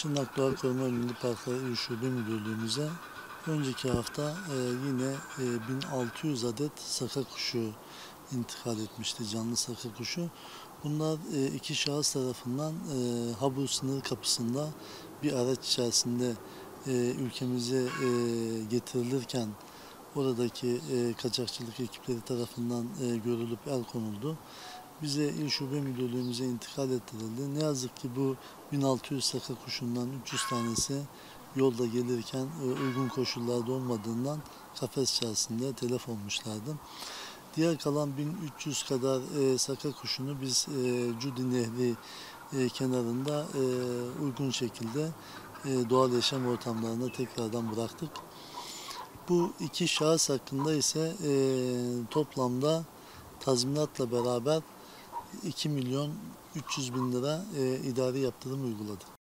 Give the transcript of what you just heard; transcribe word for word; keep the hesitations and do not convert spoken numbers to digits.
Şırnak Doğa Koruma ve Milli Parklar İl Şube Müdürlüğümüze önceki hafta e, yine e, bin altı yüz adet saka kuşu intikal etmişti, canlı saka kuşu. Bunlar e, iki şahıs tarafından e, Habur sınır kapısında bir araç içerisinde e, ülkemize e, getirilirken oradaki e, kaçakçılık ekipleri tarafından e, görülüp el konuldu. Bize İl Şube Müdürlüğümüze intikal ettirildi. Ne yazık ki bu bin altı yüz saka kuşundan üç yüz tanesi yolda gelirken e, uygun koşullarda olmadığından kafes içerisinde telef olmuşlardı. Diğer kalan bin üç yüz kadar e, saka kuşunu biz e, Cudi Nehri e, kenarında e, uygun şekilde e, doğal yaşam ortamlarına tekrardan bıraktık. Bu iki şahıs hakkında ise e, toplamda tazminatla beraber iki milyon üç yüz bin lira e, idari yaptırım uyguladık.